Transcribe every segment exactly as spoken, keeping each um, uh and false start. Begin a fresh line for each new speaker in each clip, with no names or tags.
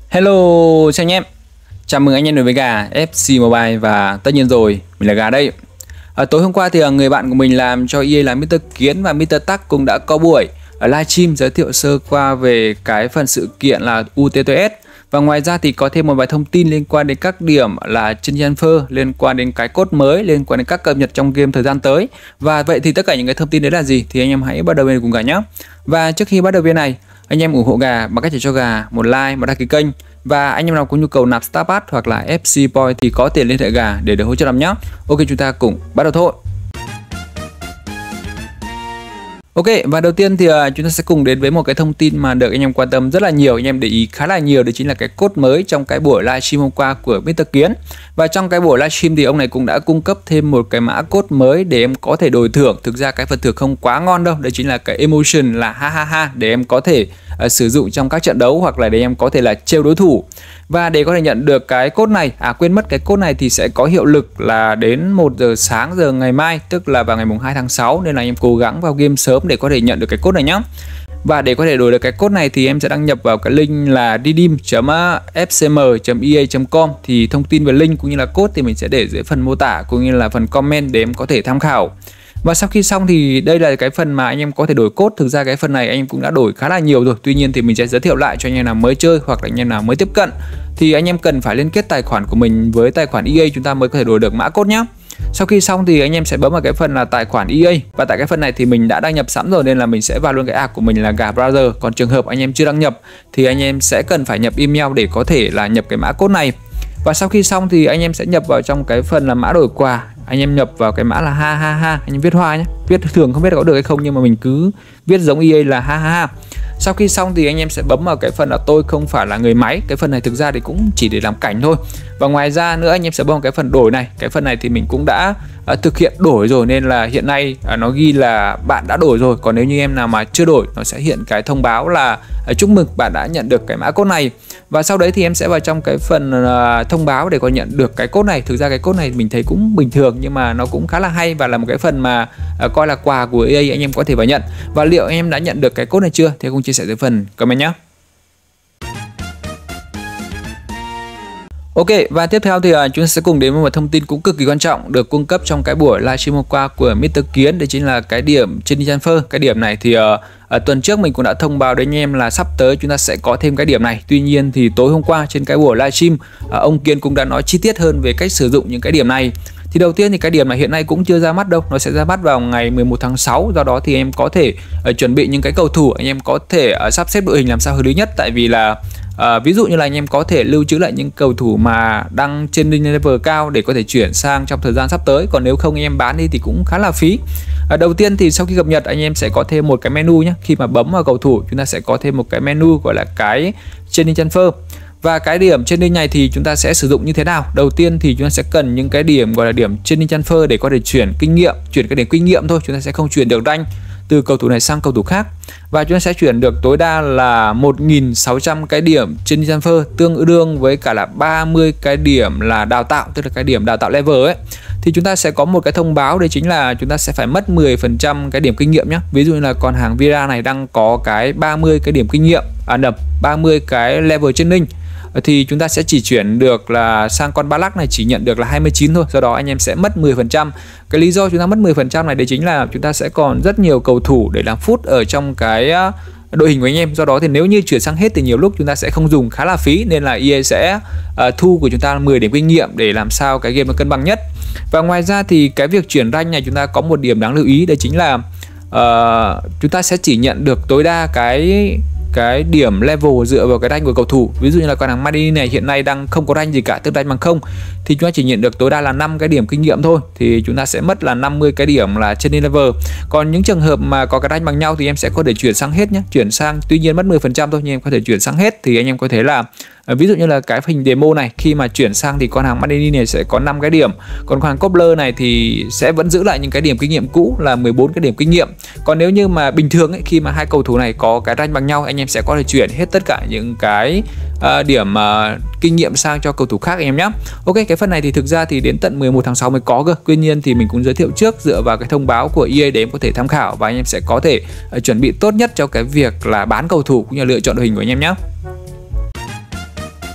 Hello, chào anh em. Chào mừng anh em đến với gà ép xê Mobile và tất nhiên rồi, mình là Gà đây. À, tối hôm qua thì người bạn của mình làm cho e a là mít tơ Kiến và mít tơ Tắc cũng đã có buổi ở livestream giới thiệu sơ qua về cái phần sự kiện là u tê tê ét. Và ngoài ra thì có thêm một vài thông tin liên quan đến các điểm là trên transfer, liên quan đến cái code mới, liên quan đến các cập nhật trong game thời gian tới. Và vậy thì tất cả những cái thông tin đấy là gì thì anh em hãy bắt đầu bên cùng Gà nhé. Và trước khi bắt đầu bên này, anh em ủng hộ Gà bằng cách để cho Gà một like, một đăng ký kênh. Và anh em nào có nhu cầu nạp Starpass hoặc là ép xê Point thì có thể liên hệ Gà để được hỗ trợ làm nhé. Ok, chúng ta cùng bắt đầu thôi. Ok, và đầu tiên thì uh, chúng ta sẽ cùng đến với một cái thông tin mà được anh em quan tâm rất là nhiều, anh em để ý khá là nhiều, đó chính là cái code mới trong cái buổi livestream hôm qua của mít tơ Kiến. Và trong cái buổi livestream thì ông này cũng đã cung cấp thêm một cái mã code mới để em có thể đổi thưởng. Thực ra cái phần thưởng không quá ngon đâu, đó chính là cái emotion là ha ha ha để em có thể uh, sử dụng trong các trận đấu hoặc là để em có thể là trêu đối thủ. Và để có thể nhận được cái code này, à quên mất cái code này thì sẽ có hiệu lực là đến một giờ sáng giờ ngày mai, tức là vào ngày mùng hai tháng sáu, nên là anh em cố gắng vào game sớm để có thể nhận được cái code này nhé. Và để có thể đổi được cái code này thì em sẽ đăng nhập vào cái link là redeem chấm f c m chấm e a chấm com. Thì thông tin về link cũng như là code thì mình sẽ để dưới phần mô tả cũng như là phần comment để em có thể tham khảo. Và sau khi xong thì đây là cái phần mà anh em có thể đổi code. Thực ra cái phần này anh em cũng đã đổi khá là nhiều rồi. Tuy nhiên thì mình sẽ giới thiệu lại cho anh em nào mới chơi hoặc là anh em nào mới tiếp cận. Thì anh em cần phải liên kết tài khoản của mình với tài khoản e a chúng ta mới có thể đổi được mã code nhé. Sau khi xong thì anh em sẽ bấm vào cái phần là tài khoản e a. Và tại cái phần này thì mình đã đăng nhập sẵn rồi nên là mình sẽ vào luôn cái app của mình là Gà Browser. Còn trường hợp anh em chưa đăng nhập thì anh em sẽ cần phải nhập email để có thể là nhập cái mã code này. Và sau khi xong thì anh em sẽ nhập vào trong cái phần là mã đổi quà. Anh em nhập vào cái mã là ha ha ha, anh em viết hoa nhé. Viết thường không biết có được hay không nhưng mà mình cứ viết giống e a là ha ha ha. Sau khi xong thì anh em sẽ bấm vào cái phần là tôi không phải là người máy. Cái phần này thực ra thì cũng chỉ để làm cảnh thôi. Và ngoài ra nữa anh em sẽ bấm vào cái phần đổi này. Cái phần này thì mình cũng đã uh, thực hiện đổi rồi nên là hiện nay uh, nó ghi là bạn đã đổi rồi. Còn nếu như em nào mà chưa đổi, nó sẽ hiện cái thông báo là uh, chúc mừng bạn đã nhận được cái mã code này. Và sau đấy thì em sẽ vào trong cái phần uh, thông báo để có nhận được cái code này. Thực ra cái code này mình thấy cũng bình thường nhưng mà nó cũng khá là hay và là một cái phần mà uh, coi là quà của e a, anh em có thể vào nhận. Và liệu anh em đã nhận được cái code này chưa thì cùng chia sẻ dưới phần comment nhé. Ok, và tiếp theo thì uh, chúng ta sẽ cùng đến với một thông tin cũng cực kỳ quan trọng được cung cấp trong cái buổi livestream hôm qua của mít tơ Kiến. Đấy chính là cái điểm trên transfer. Cái điểm này thì uh, uh, tuần trước mình cũng đã thông báo đến anh em là sắp tới chúng ta sẽ có thêm cái điểm này. Tuy nhiên thì tối hôm qua trên cái buổi livestream uh, ông Kiến cũng đã nói chi tiết hơn về cách sử dụng những cái điểm này. Thì đầu tiên thì cái điểm này hiện nay cũng chưa ra mắt đâu, nó sẽ ra mắt vào ngày mười một tháng sáu. Do đó thì em có thể uh, chuẩn bị những cái cầu thủ, anh em có thể uh, sắp xếp đội hình làm sao hợp lý nhất. Tại vì là uh, ví dụ như là anh em có thể lưu trữ lại những cầu thủ mà đang trên level cao để có thể chuyển sang trong thời gian sắp tới. Còn nếu không anh em bán đi thì cũng khá là phí. uh, Đầu tiên thì sau khi cập nhật anh em sẽ có thêm một cái menu nhé. Khi mà bấm vào cầu thủ chúng ta sẽ có thêm một cái menu gọi là cái training transfer. Và cái điểm training này thì chúng ta sẽ sử dụng như thế nào? Đầu tiên thì chúng ta sẽ cần những cái điểm gọi là điểm training transfer để có thể chuyển kinh nghiệm, chuyển cái điểm kinh nghiệm thôi, chúng ta sẽ không chuyển được rank từ cầu thủ này sang cầu thủ khác. Và chúng ta sẽ chuyển được tối đa là một nghìn sáu trăm cái điểm training transfer, tương đương với cả là ba mươi cái điểm là đào tạo, tức là cái điểm đào tạo level ấy. Thì chúng ta sẽ có một cái thông báo, đấy chính là chúng ta sẽ phải mất mười phần trăm cái điểm kinh nghiệm nhé. Ví dụ như là con hàng Vira này đang có cái ba mươi cái điểm kinh nghiệm, à đập ba mươi cái level training, thì chúng ta sẽ chỉ chuyển được là sang con Balak này chỉ nhận được là hai mươi chín thôi. Do đó anh em sẽ mất mười phần trăm. Cái lý do chúng ta mất mười phần trăm này đấy chính là chúng ta sẽ còn rất nhiều cầu thủ để làm foot ở trong cái đội hình của anh em. Do đó thì nếu như chuyển sang hết thì nhiều lúc chúng ta sẽ không dùng, khá là phí. Nên là e a sẽ uh, thu của chúng ta mười điểm kinh nghiệm để làm sao cái game nó cân bằng nhất. Và ngoài ra thì cái việc chuyển rank này chúng ta có một điểm đáng lưu ý, đấy chính là uh, chúng ta sẽ chỉ nhận được tối đa cái cái điểm level dựa vào cái rank của cầu thủ. Ví dụ như là con hàng Madini này hiện nay đang không có rank gì cả, tức rank bằng không, thì chúng ta chỉ nhận được tối đa là năm cái điểm kinh nghiệm thôi, thì chúng ta sẽ mất là năm mươi cái điểm là trên level. Còn những trường hợp mà có cái rank bằng nhau thì em sẽ có thể chuyển sang hết nhé, chuyển sang tuy nhiên mất mười phần trăm thôi nhưng em có thể chuyển sang hết. Thì anh em có thể là ví dụ như là cái hình demo này, khi mà chuyển sang thì con hàng Madini này sẽ có năm cái điểm, còn con hàng Cobbler này thì sẽ vẫn giữ lại những cái điểm kinh nghiệm cũ là mười bốn cái điểm kinh nghiệm. Còn nếu như mà bình thường ấy, khi mà hai cầu thủ này có cái rank bằng nhau, anh em sẽ có thể chuyển hết tất cả những cái uh, điểm uh, kinh nghiệm sang cho cầu thủ khác anh em nhé. Ok, cái phần này thì thực ra thì đến tận mười một tháng sáu mới có cơ. Tuy nhiên thì mình cũng giới thiệu trước dựa vào cái thông báo của e a để em có thể tham khảo và anh em sẽ có thể uh, chuẩn bị tốt nhất cho cái việc là bán cầu thủ cũng như là lựa chọn đội hình của anh em nhé.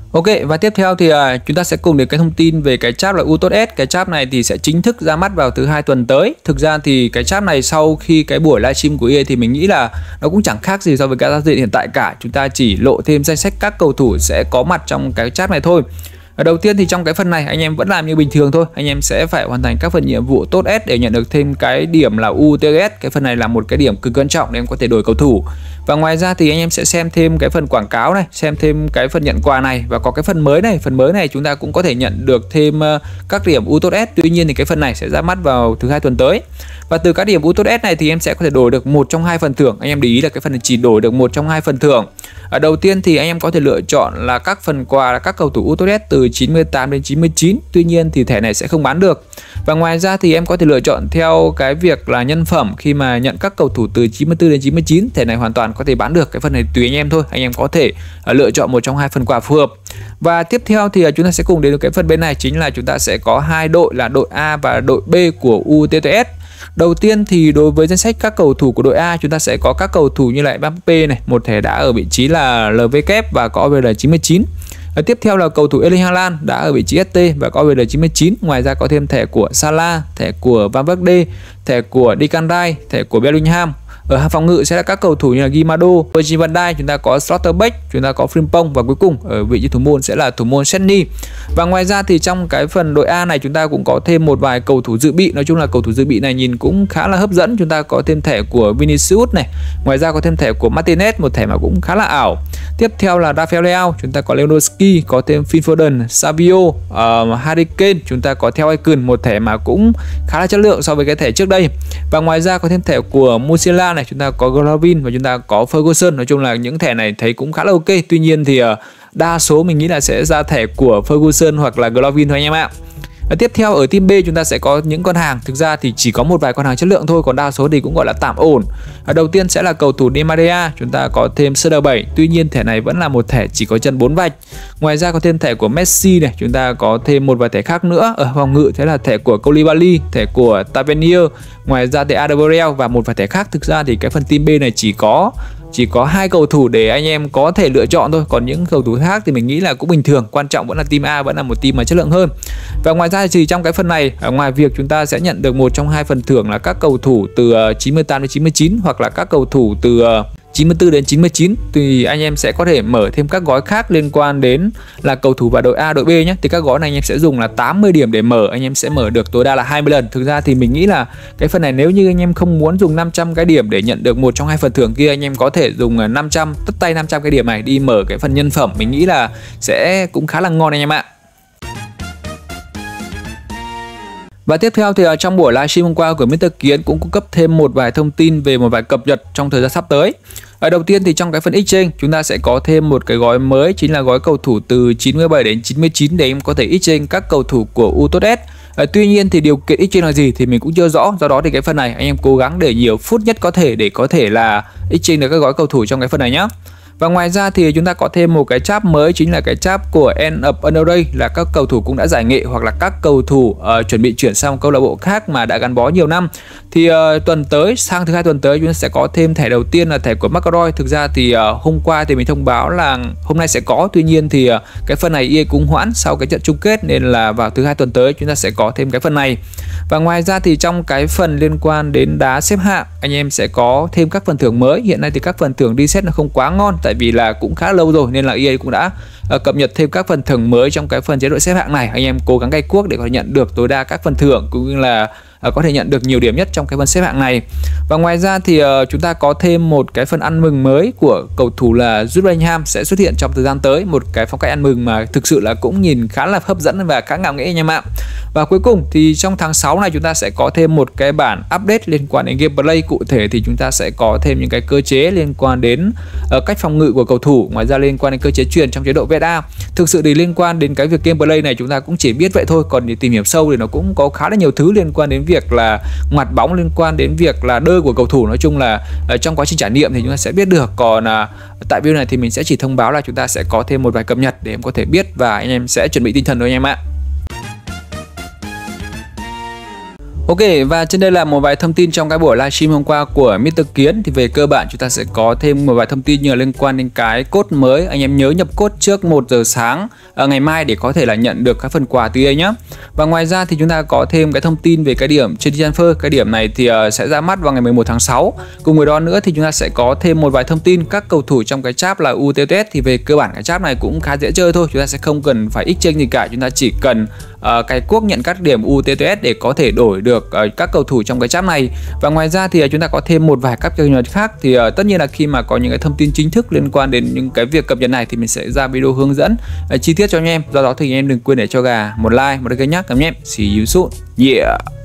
Ok, và tiếp theo thì uh, chúng ta sẽ cùng đến cái thông tin về cái chart là u tốt S. Cái chart này thì sẽ chính thức ra mắt vào thứ hai tuần tới. Thực ra thì cái chart này sau khi cái buổi livestream của e a thì mình nghĩ là nó cũng chẳng khác gì so với cái giao dịch hiện tại cả. Chúng ta chỉ lộ thêm danh sách các cầu thủ sẽ có mặt trong cái chart này thôi. Ở đầu tiên thì trong cái phần này anh em vẫn làm như bình thường thôi. Anh em sẽ phải hoàn thành các phần nhiệm vụ tốt S để nhận được thêm cái điểm là u tê ét. Cái phần này là một cái điểm cực quan trọng để em có thể đổi cầu thủ. Và ngoài ra thì anh em sẽ xem thêm cái phần quảng cáo này, xem thêm cái phần nhận quà này, và có cái phần mới này. Phần mới này chúng ta cũng có thể nhận được thêm các điểm u tốt S. Tuy nhiên thì cái phần này sẽ ra mắt vào thứ hai tuần tới. Và từ các điểm u tốt S này thì em sẽ có thể đổi được một trong hai phần thưởng. Anh em để ý là cái phần này chỉ đổi được một trong hai phần thưởng. Ở đầu tiên thì anh em có thể lựa chọn là các phần quà là các cầu thủ u tốt S từ chín mươi tám đến chín mươi chín. Tuy nhiên thì thẻ này sẽ không bán được. Và ngoài ra thì em có thể lựa chọn theo cái việc là nhân phẩm khi mà nhận các cầu thủ từ chín mươi tư đến chín mươi chín. Thẻ này hoàn toàn có thể bán được. Cái phần này tùy anh em thôi. Anh em có thể uh, lựa chọn một trong hai phần quà phù hợp. Và tiếp theo thì uh, chúng ta sẽ cùng đến cái phần bên này, chính là chúng ta sẽ có hai đội là đội A và đội B của u tê tê ét. Đầu tiên thì đối với danh sách các cầu thủ của đội A, chúng ta sẽ có các cầu thủ như là Mbappé này, một thẻ đã ở vị trí là lờ vê kép và có o vê lờ chín mươi chín. Và tiếp theo là cầu thủ Erling Haaland đã ở vị trí ét tê và có o vê lờ chín mươi chín. Ngoài ra có thêm thẻ của Salah, thẻ của Van Verde, thẻ của Declan Rice, thẻ của Bellingham. Ở hàng phòng ngự sẽ là các cầu thủ như là Guimado, Virgil van Dijk, chúng ta có Schlotterbeck, chúng ta có Frimpong, và cuối cùng ở vị trí thủ môn sẽ là thủ môn Szczęsny. Và ngoài ra thì trong cái phần đội A này chúng ta cũng có thêm một vài cầu thủ dự bị. Nói chung là cầu thủ dự bị này nhìn cũng khá là hấp dẫn. Chúng ta có thêm thẻ của Vinicius này, ngoài ra có thêm thẻ của Martinez, một thẻ mà cũng khá là ảo. Tiếp theo là Rafael Leao, chúng ta có Lewandowski, có thêm Phil Foden, Savio, uh, Harry Kane, chúng ta có theo Icon, một thẻ mà cũng khá là chất lượng so với cái thẻ trước đây. Và ngoài ra có thêm thẻ của Musiala này, chúng ta có Glovin và chúng ta có Ferguson. Nói chung là những thẻ này thấy cũng khá là ok. Tuy nhiên thì uh, đa số mình nghĩ là sẽ ra thẻ của Ferguson hoặc là Glovin thôi anh em ạ. Và tiếp theo ở team B chúng ta sẽ có những con hàng, thực ra thì chỉ có một vài con hàng chất lượng thôi, còn đa số thì cũng gọi là tạm ổn. Ở đầu tiên sẽ là cầu thủ Di Maria, chúng ta có thêm xê đê bảy, tuy nhiên thẻ này vẫn là một thẻ chỉ có chân bốn vạch. Ngoài ra có thêm thẻ của Messi này, chúng ta có thêm một vài thẻ khác nữa. Ở phòng ngự thế là thẻ của Koulibaly, thẻ của Tavernier, ngoài ra thẻ Adebayor và một vài thẻ khác. Thực ra thì cái phần team B này chỉ có Chỉ có hai cầu thủ để anh em có thể lựa chọn thôi, còn những cầu thủ khác thì mình nghĩ là cũng bình thường. Quan trọng vẫn là team A, vẫn là một team mà chất lượng hơn. Và ngoài ra thì trong cái phần này, ngoài việc chúng ta sẽ nhận được một trong hai phần thưởng là các cầu thủ từ chín mươi tám đến chín mươi chín hoặc là các cầu thủ từ chín mươi tư đến chín mươi chín, thì anh em sẽ có thể mở thêm các gói khác liên quan đến là cầu thủ và đội A, đội B nhé. Thì các gói này anh em sẽ dùng là tám mươi điểm để mở, anh em sẽ mở được tối đa là hai mươi lần. Thực ra thì mình nghĩ là cái phần này nếu như anh em không muốn dùng năm trăm cái điểm để nhận được một trong hai phần thưởng kia, anh em có thể dùng năm trăm, tất tay năm trăm cái điểm này đi mở cái phần nhân phẩm. Mình nghĩ là sẽ cũng khá là ngon anh em ạ. Và tiếp theo thì trong buổi livestream hôm qua của mít tơ Kiến cũng cung cấp thêm một vài thông tin về một vài cập nhật trong thời gian sắp tới. Ở đầu tiên thì trong cái phần exchange chúng ta sẽ có thêm một cái gói mới, chính là gói cầu thủ từ chín mươi bảy đến chín mươi chín để em có thể exchange các cầu thủ của u tốt S. À, tuy nhiên thì điều kiện exchange là gì thì mình cũng chưa rõ, do đó thì cái phần này anh em cố gắng để nhiều phút nhất có thể để có thể là exchange được các gói cầu thủ trong cái phần này nhé. Và ngoài ra thì chúng ta có thêm một cái chap mới, chính là cái chap của End of An Array, là các cầu thủ cũng đã giải nghệ hoặc là các cầu thủ uh, chuẩn bị chuyển sang câu lạc bộ khác mà đã gắn bó nhiều năm. Thì uh, tuần tới, sang thứ hai tuần tới chúng ta sẽ có thêm thẻ đầu tiên là thẻ của McAlroy. Thực ra thì uh, hôm qua thì mình thông báo là hôm nay sẽ có, tuy nhiên thì uh, cái phần này e a cũng hoãn sau cái trận chung kết, nên là vào thứ hai tuần tới chúng ta sẽ có thêm cái phần này. Và ngoài ra thì trong cái phần liên quan đến đá xếp hạng, anh em sẽ có thêm các phần thưởng mới. Hiện nay thì các phần thưởng reset nó không quá ngon, tại vì là cũng khá lâu rồi, nên là e a cũng đã uh, cập nhật thêm các phần thưởng mới trong cái phần chế độ xếp hạng này. Anh em cố gắng cày cuốc để có thể nhận được tối đa các phần thưởng, cũng như là uh, có thể nhận được nhiều điểm nhất trong cái phần xếp hạng này. Và ngoài ra thì uh, chúng ta có thêm một cái phần ăn mừng mới của cầu thủ là Jude Bellingham sẽ xuất hiện trong thời gian tới, một cái phong cách ăn mừng mà thực sự là cũng nhìn khá là hấp dẫn và khá ngạo nghễ anh em ạ. Và cuối cùng thì trong tháng sáu này chúng ta sẽ có thêm một cái bản update liên quan đến gameplay. Cụ thể thì chúng ta sẽ có thêm những cái cơ chế liên quan đến uh, cách phòng ngự của cầu thủ, ngoài ra liên quan đến cơ chế truyền trong chế độ vê ét a. Thực sự thì liên quan đến cái việc gameplay này chúng ta cũng chỉ biết vậy thôi, còn để tìm hiểu sâu thì nó cũng có khá là nhiều thứ liên quan đến việc là ngoặt bóng, liên quan đến việc là đơ của cầu thủ. Nói chung là uh, trong quá trình trải nghiệm thì chúng ta sẽ biết được. Còn uh, tại video này thì mình sẽ chỉ thông báo là chúng ta sẽ có thêm một vài cập nhật để em có thể biết, và anh em sẽ chuẩn bị tinh thần thôi anh em ạ. Ok, và trên đây là một vài thông tin trong cái buổi livestream hôm qua của mít tơ Kiến. Thì về cơ bản chúng ta sẽ có thêm một vài thông tin như là liên quan đến cái code mới. Anh em nhớ nhập code trước một giờ sáng à, ngày mai để có thể là nhận được các phần quà từ đây nhé. Và ngoài ra thì chúng ta có thêm cái thông tin về cái điểm trên transfer. Cái điểm này thì uh, sẽ ra mắt vào ngày mười một tháng sáu. Cùng với đó nữa thì chúng ta sẽ có thêm một vài thông tin các cầu thủ trong cái chap là u tê tê ét. Thì về cơ bản cái chap này cũng khá dễ chơi thôi. Chúng ta sẽ không cần phải exchange gì cả. Chúng ta chỉ cần uh, cái cuốc nhận các điểm u tê tê ét để có thể đổi được uh, các cầu thủ trong cái chap này. Và ngoài ra thì uh, chúng ta có thêm một vài các cập nhật khác. Thì uh, tất nhiên là khi mà có những cái thông tin chính thức liên quan đến những cái việc cập nhật này thì mình sẽ ra video hướng dẫn uh, chi tiết cho anh em. Do đó thì anh em đừng quên để cho gà một like, một cái kênh nhé. Cảm ơn em. See you soon. Yeah.